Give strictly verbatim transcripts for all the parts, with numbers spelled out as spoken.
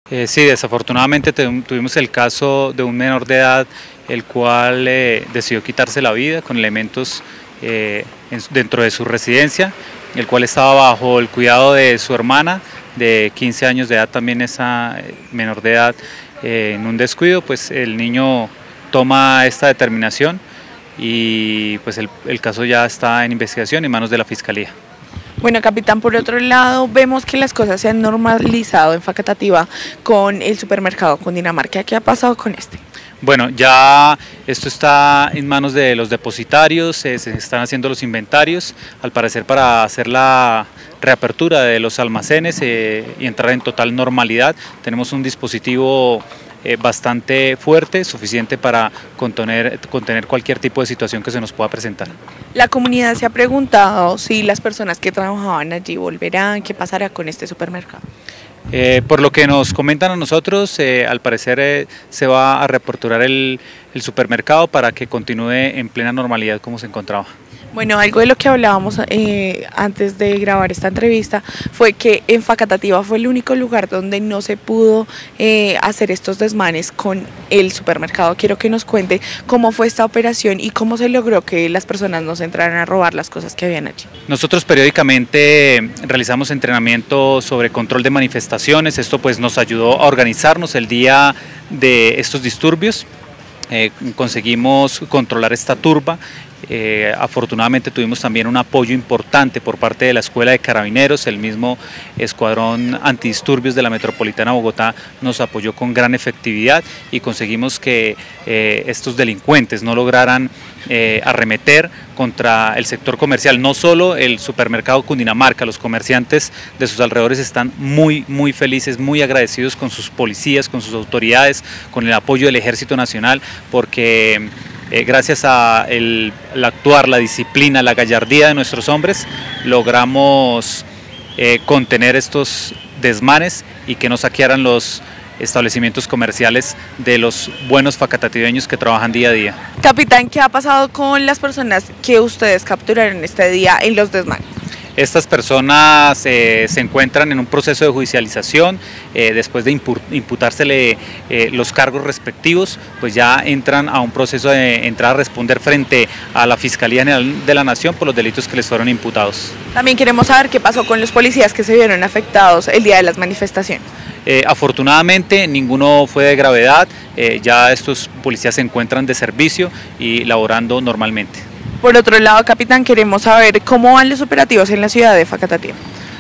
Eh, sí, desafortunadamente tuvimos el caso de un menor de edad el cual eh, decidió quitarse la vida con elementos eh, en, dentro de su residencia, el cual estaba bajo el cuidado de su hermana de quince años de edad, también esa menor de edad, eh, en un descuido. Pues el niño toma esta determinación y pues el, el caso ya está en investigación en manos de la Fiscalía. Bueno, capitán, por otro lado, vemos que las cosas se han normalizado en Facatativá con el supermercado Cundinamarca. ¿Qué ha pasado con este? Bueno, ya esto está en manos de los depositarios, eh, se están haciendo los inventarios, al parecer para hacer la reapertura de los almacenes eh, y entrar en total normalidad. Tenemos un dispositivo eh, bastante fuerte, suficiente para contener, contener cualquier tipo de situación que se nos pueda presentar. La comunidad se ha preguntado si las personas que trabajaban allí volverán, qué pasará con este supermercado. Eh, por lo que nos comentan a nosotros, eh, al parecer eh, se va a reaperturar el, el supermercado para que continúe en plena normalidad como se encontraba. Bueno, algo de lo que hablábamos eh, antes de grabar esta entrevista fue que en Facatativá fue el único lugar donde no se pudo eh, hacer estos desmanes con el supermercado. Quiero que nos cuente cómo fue esta operación y cómo se logró que las personas no se entraran a robar las cosas que habían allí. Nosotros periódicamente realizamos entrenamiento sobre control de manifestaciones. Esto pues nos ayudó a organizarnos el día de estos disturbios. Eh, conseguimos controlar esta turba. Eh, afortunadamente tuvimos también un apoyo importante por parte de la Escuela de Carabineros. El mismo Escuadrón Antidisturbios de la Metropolitana Bogotá nos apoyó con gran efectividad y conseguimos que eh, estos delincuentes no lograran eh, arremeter contra el sector comercial. No solo el supermercado Cundinamarca, los comerciantes de sus alrededores están muy muy felices, muy agradecidos con sus policías, con sus autoridades, con el apoyo del Ejército Nacional, porque Eh, gracias a el, el actuar, la disciplina, la gallardía de nuestros hombres, logramos eh, contener estos desmanes y que no saquearan los establecimientos comerciales de los buenos facatativeños que trabajan día a día. Capitán, ¿qué ha pasado con las personas que ustedes capturaron este día en los desmanes? Estas personas eh, se encuentran en un proceso de judicialización, eh, después de imputársele eh, los cargos respectivos, pues ya entran a un proceso de entrar a responder frente a la Fiscalía General de la Nación por los delitos que les fueron imputados. También queremos saber qué pasó con los policías que se vieron afectados el día de las manifestaciones. Eh, afortunadamente ninguno fue de gravedad, eh, ya estos policías se encuentran de servicio y laborando normalmente. Por otro lado, capitán, queremos saber cómo van los operativos en la ciudad de Facatativá.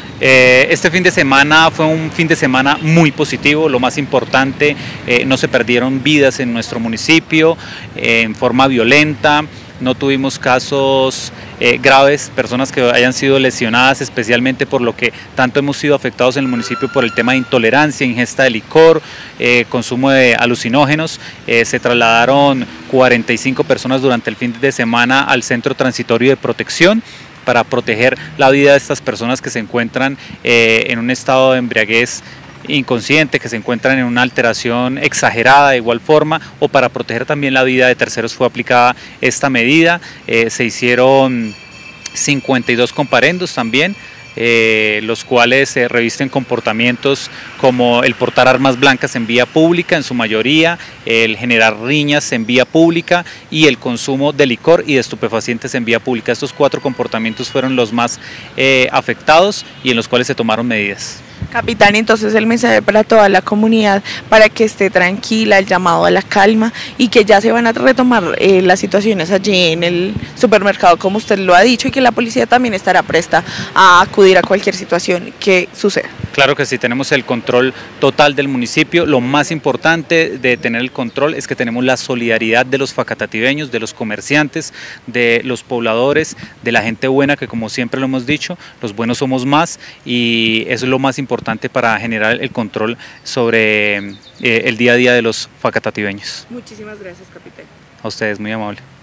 Eh, este fin de semana fue un fin de semana muy positivo. Lo más importante, eh, no se perdieron vidas en nuestro municipio eh, en forma violenta. No tuvimos casos eh, graves, personas que hayan sido lesionadas, especialmente por lo que tanto hemos sido afectados en el municipio por el tema de intolerancia, ingesta de licor, eh, consumo de alucinógenos. Eh, se trasladaron cuarenta y cinco personas durante el fin de semana al Centro Transitorio de Protección para proteger la vida de estas personas que se encuentran eh, en un estado de embriaguez inconsciente, que se encuentran en una alteración exagerada de igual forma, o para proteger también la vida de terceros fue aplicada esta medida. Eh, se hicieron cincuenta y dos comparendos también, eh, los cuales se eh, revisten comportamientos como el portar armas blancas en vía pública en su mayoría, el generar riñas en vía pública y el consumo de licor y de estupefacientes en vía pública. Estos cuatro comportamientos fueron los más eh, afectados y en los cuales se tomaron medidas. Capitán, entonces el mensaje para toda la comunidad para que esté tranquila, el llamado a la calma y que ya se van a retomar eh, las situaciones allí en el supermercado como usted lo ha dicho, y que la policía también estará presta a acudir a cualquier situación que suceda. Claro que sí, tenemos el control total del municipio. Lo más importante de tener el control es que tenemos la solidaridad de los facatativeños, de los comerciantes, de los pobladores, de la gente buena, que como siempre lo hemos dicho, los buenos somos más, y eso es lo más importante para generar el control sobre eh, el día a día de los facatativeños. Muchísimas gracias, capitán. A ustedes, muy amable.